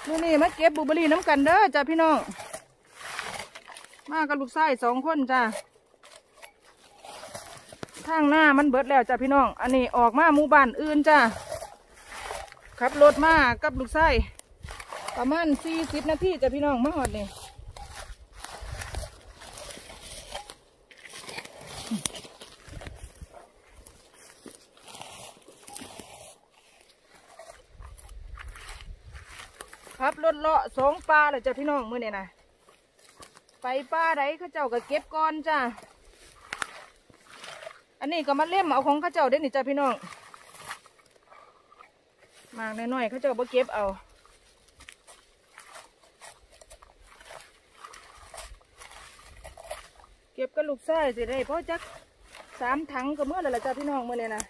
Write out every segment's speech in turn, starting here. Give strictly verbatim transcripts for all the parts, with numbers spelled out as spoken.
มื่อนี้มาเก็บบลูเบอรี่น้ำกันเด้อจ้าพี่น้องมากับลูกไส้สองคนจ้าทางหน้ามันเบิดแล้วจ้าพี่น้องอันนี้ออกมาหมู่บ้านอื่นจ้าขับรถมากับลูกไส้ประมาณสี่สิบนาทีจ้าพี่น้องมาหอดนี่ครับรถเลาะสองปลาเลยจ้ะพี่น้องมื้อนี้นะไปปลาไหนข้าเจ้าก็เก็บก่อนจ้าอันนี้ก็มาเล่มเอาของข้าเจ้าได้นี่จ้ะพี่น้องมากน้อยๆข้าเจ้าบ่เก็บเอาเก็บกับลูกไส้สิได้เพราะจักสามถังก็เมื่อไรล่ะจ้ะพี่น้องมื้อนี้นะ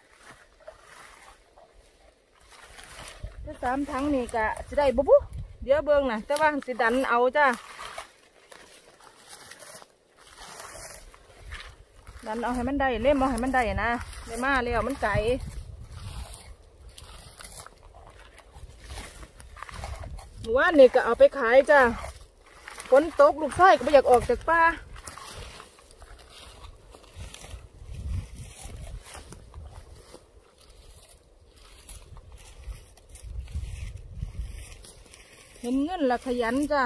ถ้าสามถังนี่ก็จะได้บุ๊บเดี๋ยวเบิ่งนะแต่ว่าสิดันเอาจ้าดันเอาให้มันได้เล่มเอาให้มันได้นะได้มาเลี้ยวมันไก่หมู่บ้านนี่ก็เอาไปขายจ้าฝนตกลูกไส้ก็ไม่อยากออกจากป่าเห็นเงินละขยันจ้า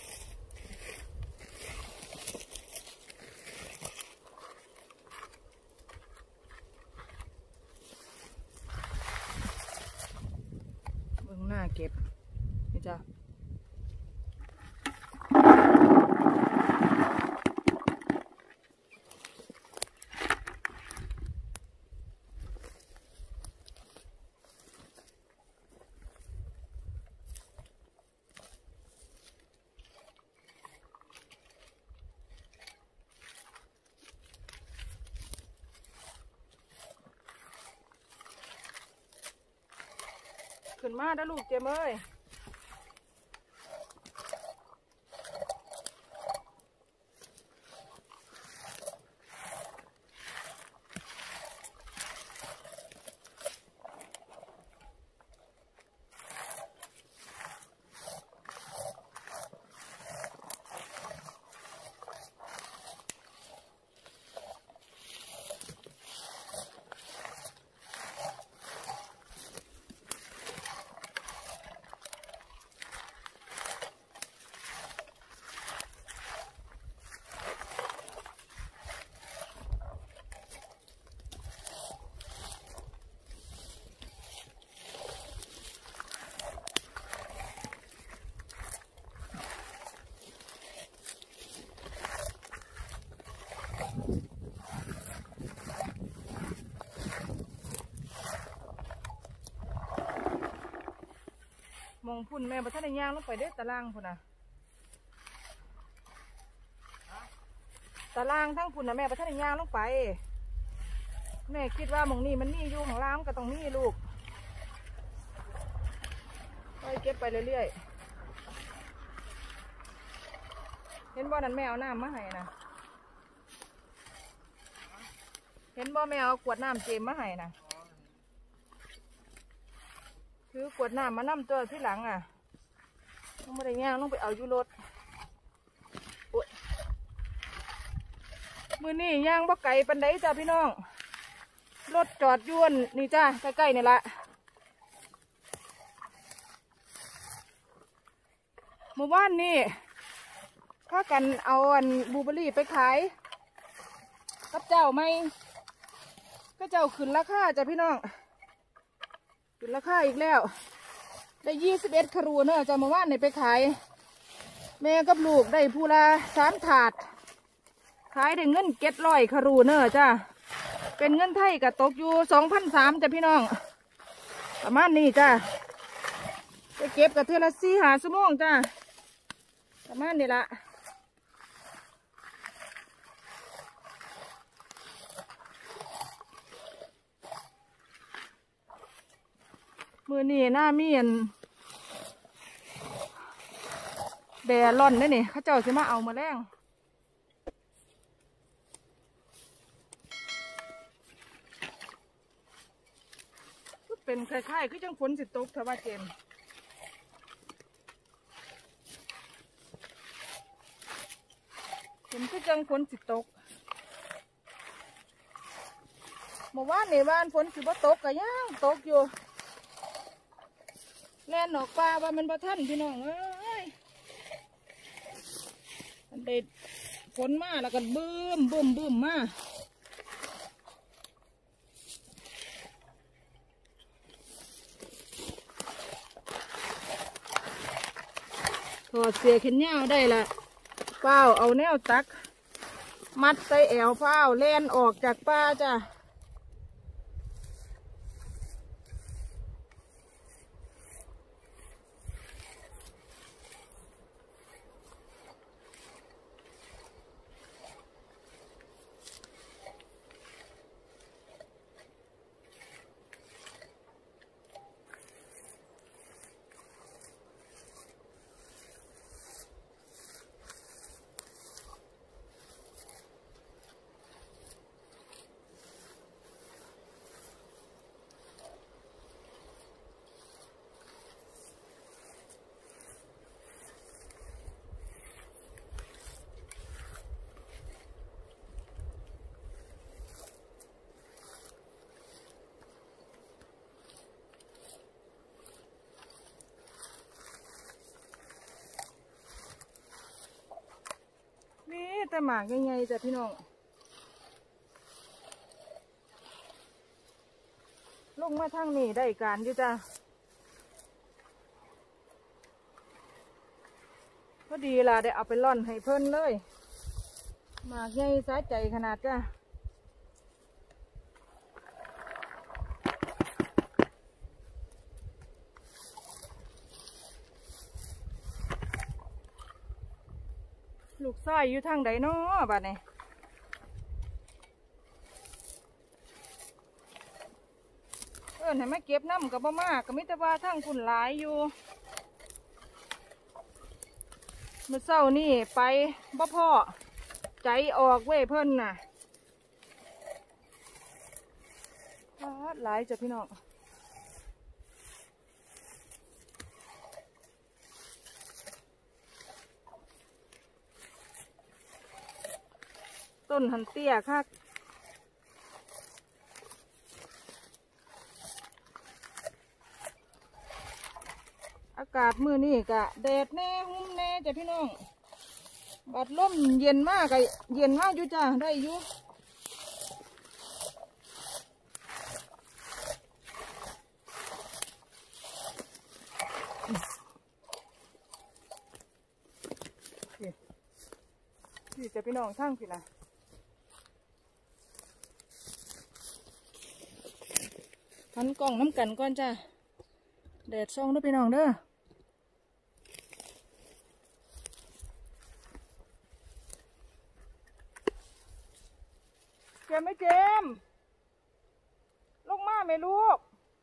เบื้องหน้าเก็บนี่จ้าขึ้นมาได้ลูกเจมเอ้ยมองพุ่นแม่บัท่านในย่างลงไปได้ตารางพุ่นนะตารางทั้งพุ่นนะแม่บัท่านในย่างลงไปแม่คิดว่ามองนี่มันนี่อยู่ของร้านก็ต้องนี่ลูกไปเก็บไปเรื่อยๆเห็นบ่อนั้นแม่เอาน้ำมาให้นะเห็นบ่แม่เอาขวดน้ำเจมมาให้นะคือกวดน้ำมานั่มตัวที่หลังอ่ะต้องไม่ได้ย่างต้องไปเอาอยู่รถมือนี่ย่างบ่ไก่ปันไดจ้าพี่น้องรถจอดยวนนี่จ้าใกล้ๆนี่ละหมู่บ้านนี่ถ้ากันเอาอันบลูเบอรี่ไปขายกับเจ้าไม่ก็เจ้าขึ้นราคาจ้าพี่น้องขึ้นราคาอีกแล้วได้ยี่สิบเอ็ดคารูเนอะจะมาว่านในไปขายแม่กับลูกได้พูละสามถาดขายได้เงินเก็ดร้อยคารูเนอะจ้าเป็นเงินไทยกับตกอยู่สองพันสามจ้ะพี่น้องประมาณนี้จ้าไปเก็บกับเทละสี่หาสมองจ้าประมาณนี้ละมือนี่หน้ามีนแดดร้อนนี่นี่เขาเจ้าจะมาเอามาแรงเป็นคล้ายๆคือจังฝนสิตกทว่าเจมฝนก็จังฝนสิตกเมื่อวานในบ้านฝนสิบ่ตกก็ยังตกอยู่แล่นออกป่าว่ามันบ่ทันพี่น้องเอ้ยมันได้ฝนมาแล้วก็บึ้มบึ้มบึ้มมาถอดเสียแขนยาวได้ละเป้าเอาแนวตักมัดใส่แอวเป้าแล่นออกจากป่าจ้ะนี่แต่หมากใหญ่ๆจ้ะพี่น้องลงมาทางนี้ได้การอยู่จ้ะพอดีล่ะได้เอาไปล่อนให้เพิ่นเลยหมากใหญ่สาใจขนาดจ้ะลูกไส้อยู่ทางใดเนาะบัดนี้เอิ้นให้มาเก็บน้ำกับบ่มากก็มิตรว่าทั้งคุณหลายอยู่เมื่อเช้านี่ไปบ่พ่อใจออกเว้ยเพิ่นน่ะหลายจ้ะพี่น้องต้นหันเตี้ยคักอากาศมื้อนี้กะแดดแน่หุ้มแน่จ้ะพี่น้องบัดลมเย็นมากกะเย็นมากอยู่จ้ะได้อยู่นี่จะพี่น้องทั้งพี่นะหันกล่องน้ำกันก่อนจ้ะแดดส่องด้วยพี่น้องเด้อเจมไม่เจมลงมาไหมลูก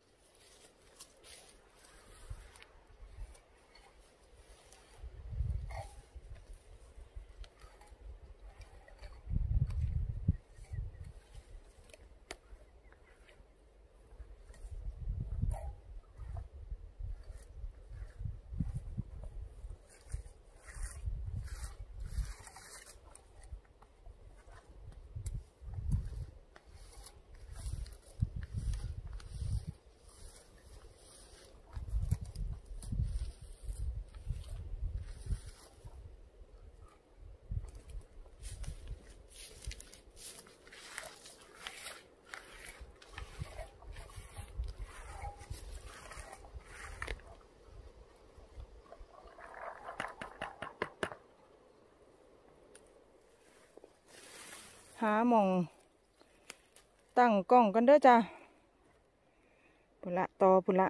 หาหม่องตั้งกล้องกันเด้อจ้ะปุละต่อปุละ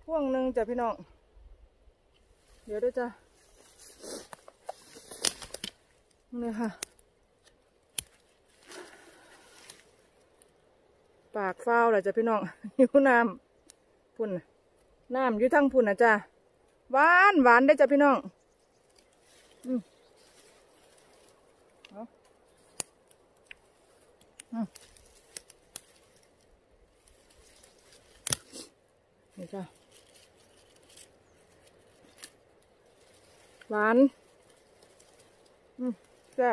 พ่วงหนึ่งจ้ะพี่น้องเดี๋ยวด้วยจ้ะนี่ค่ะปากเฝ้าแหละจ้ะพี่น้องหิวน้ำพุ่นน้ำอยู่ทั้งพุ่นนะจ้ะหวานหวานได้จ้ะพี่น้องอืมเอาอืมนี่จ้ะหวานอืมแซ่บ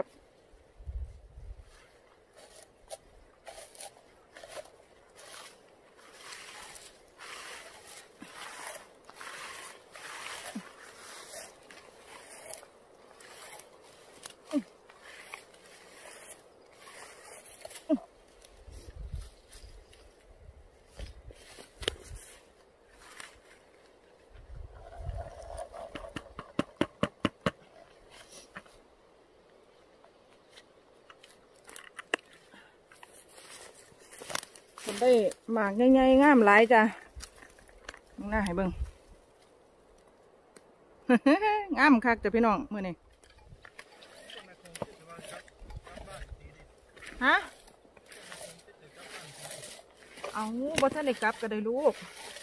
ได้หมากใหญ่ๆงามหลายจ้ะหน้าให้เบิ่ง งามคักจ้ะพี่น้องมื้อนี้ฮะเอาบ่ทันได้กลับก็ได้ลูก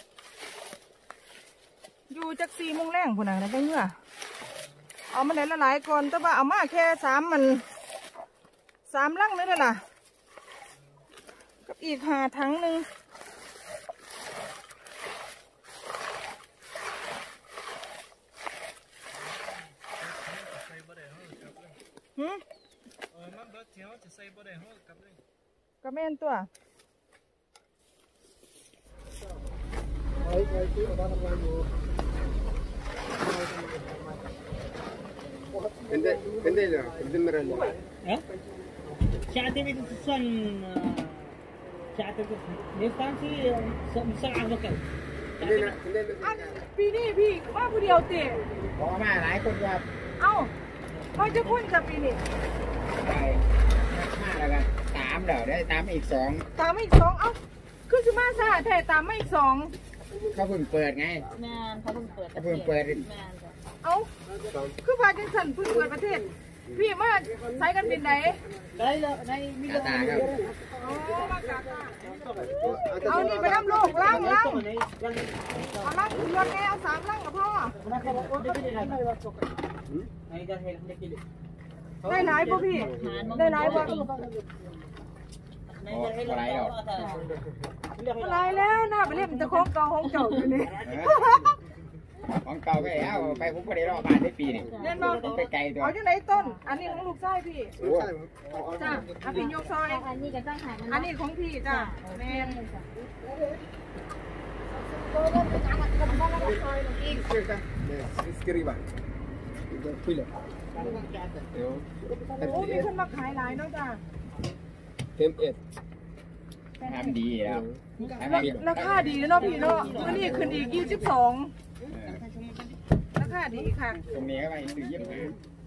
อยู่จักสี่โมงแรงพุ่นน่ะได้เมื่อเอามาได้ละหลายก่อนแต่ว่าเอามาแค่สามมันสามลังนี่แหละล่ะกับอีกหาถังหนึ่งหืมก็แม่นตัว Hindi, hindi lang, hindi meron lang. Eh? Siya din ito sa siya ito. Next time si sa ano ka? Hindi na, hindi อัน na. ปีนี้พี่ว่าผู้เดียวเตะ Baka ma, หลายคนครับเอ้าเขาจะคุ้นจะปีนี้ไปมาแล้วกันสามเดี๋ยวได้ตามอีกสองตามมาอีกสองเอ้าคือสิมาซะแต่ตามมาอีกสองเขาเพิ่งเปิดไงแม่เขาเพิ่งเปิดเขาเพิ่งเปิดแม่เอ้าคือพาจังสันเพิ่งเปิดประเทศพี่มาใช้กันบินไหนได้แล้วได้มีกาตาครับอ๋อมากาตาเอานี่ไปน้ำลูกล่างล่างเอาล่างถึงรถแม่เอาสามล่างกับพ่อได้หลายป่ะพี่ได้หลายป่ะโอ้หลายหรอกหลายแล้วน่าไปเล่นจะโค้งเก่าโค้งเก่าอยู่นี่ของเก่าก็แล้วไปผมก็ได้รอบบ้านได้ปีนี่เล่นมาผมไปไกลตัวเอาจังไหนต้นอันนี้ของลูกชายพี่โอ้จ้าอันนี้ยกซอยอันนี้ก็ต้องหามันอันนี้ของพี่จ้าแม่น Scriba. Pila. โอ้มีคนมาขายหลายเนาะจ้า Tem et. ทำดีแล้วราคาดีเนาะพี่เนาะอันนี้ขึ้นอีกยี่สิบสองราคาดีค่ะตรงนี้ก็ไปซื้อเยี่ยมหา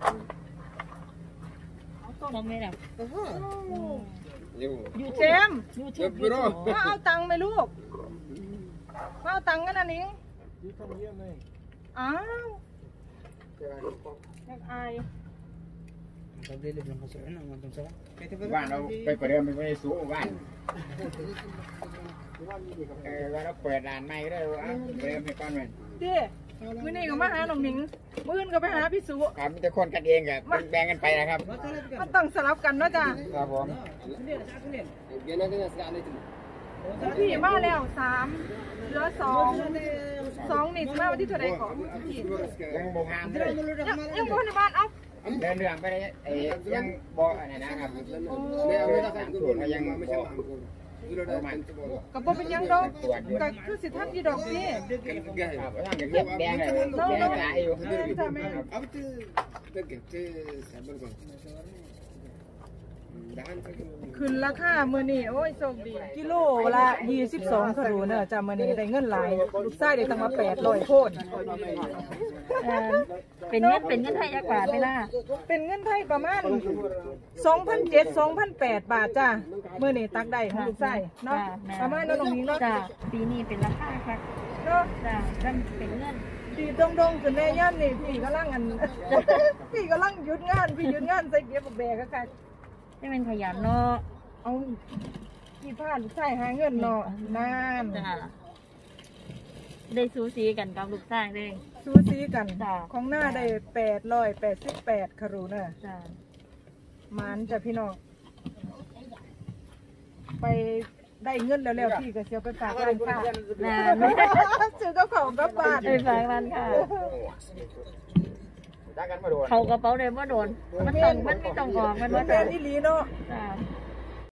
ต้องไม่หรอกอยู่อยู่เจมเก็บรอมาเอาตังค์ไหมลูกมาเอาตังค์กันนะนิ้งอ้าวอยากอายบ้านเราไปประเดิมไม่ได้สู้บ้านเออว่าเราเปิดร้านใหม่ก็ได้ว่าประเดิมให้ก้อนมันเด้มื้อนี้ก็มาหาน้องหนิงมื้ออื่นก็ไปหาพี่สุครับมีแต่คนกันเองกับแบ่งกันไปนะครับมันต้องสลับกันเนาะจ้ะครับผมพี่มาแล้วสามเหลือสองสองนี่มาวันที่เท่าไหร่ก่อนยังโบงามเลยยังยังบ่ในบ้านเอ้าเดินเรื่องไปได้ไอ้ยังบ่อะไรนะครับยังบ่ประมาณก็บ่เป็นหยังดอกก็คือสิทันที่ดอกนี่ครับต้องอย่างเงี้ยแดงเลยแดงหลายอยู่จ้ะแม่ ขึ้นราคามื้อนี้โอ้ยโชคดีกิโลละยี่สิบสองคารูเนอะจ้ะมื้อนี้ได้เงินหลายลูกชายได้ตั้งมาแปดร้อยโพดเป็นเงินเป็นเงินไทยยักษ์บาทไปล่ะเป็นเงินไทยประมาณ สองพันเจ็ดร้อย สองพันแปดร้อย บาทจ้ะมื้อนี้ตักได้ของลูกชายเนาะประมาณนั้นตรงนี้เนาะจ้าปีนี้เป็นราคาค่ะเนาะจ้ากันเป็นเงินพี่ดงดงขึ้นแม่ย่ำนี่พี่กำลังอัน พี่กำลังหยุดงานพี่หยุดงานใส่เกียร์บักแบกค่ะนี่เป็นขยันเนาะเอาพี่พานใส่หาเงินเนาะนานจ้าได้สูสีกันกับลูกสร้างเลยซูซีกันจ้ะของหน้าได้แปดร้อยแปดสิบแปดคารูเนอะจ้ามันจะพี่น้องไปได้เงินแล้วๆพี่ก็เสียไปฝากร้านค้านานไหมซื้อกับของกับบาทไปฝากร้านค่ะจ้ากันมาโดนเขากระเป๋าเลยว่าโดน มันต้องมันไม่ต้องออกมันมัว่านเป็นอีหลีเนาะจ้า